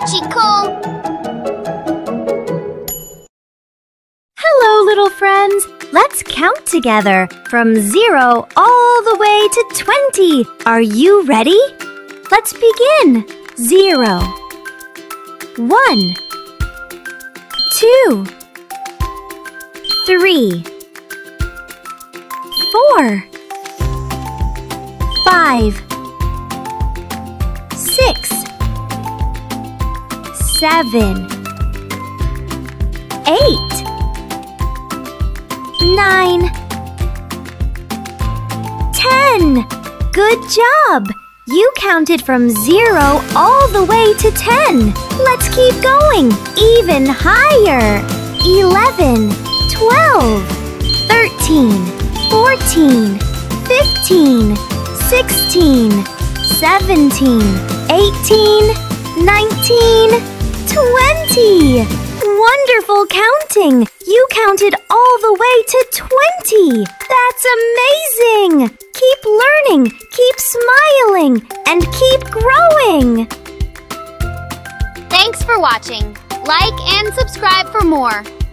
Mochi Co. Hello, little friends. Let's count together from 0 all the way to 20. Are you ready? Let's begin. 0, 1, 2, 3, 4, 5, 6, 7, 8, 9, 10. Good job! You counted from 0 all the way to 10. Let's keep going. Even higher. 11, 12, 13, 14, 15, 16, 17, 18, 19, 20. Wonderful counting! You counted all the way to 20! That's amazing! Keep learning, keep smiling, and keep growing! Thanks for watching. Like and subscribe for more.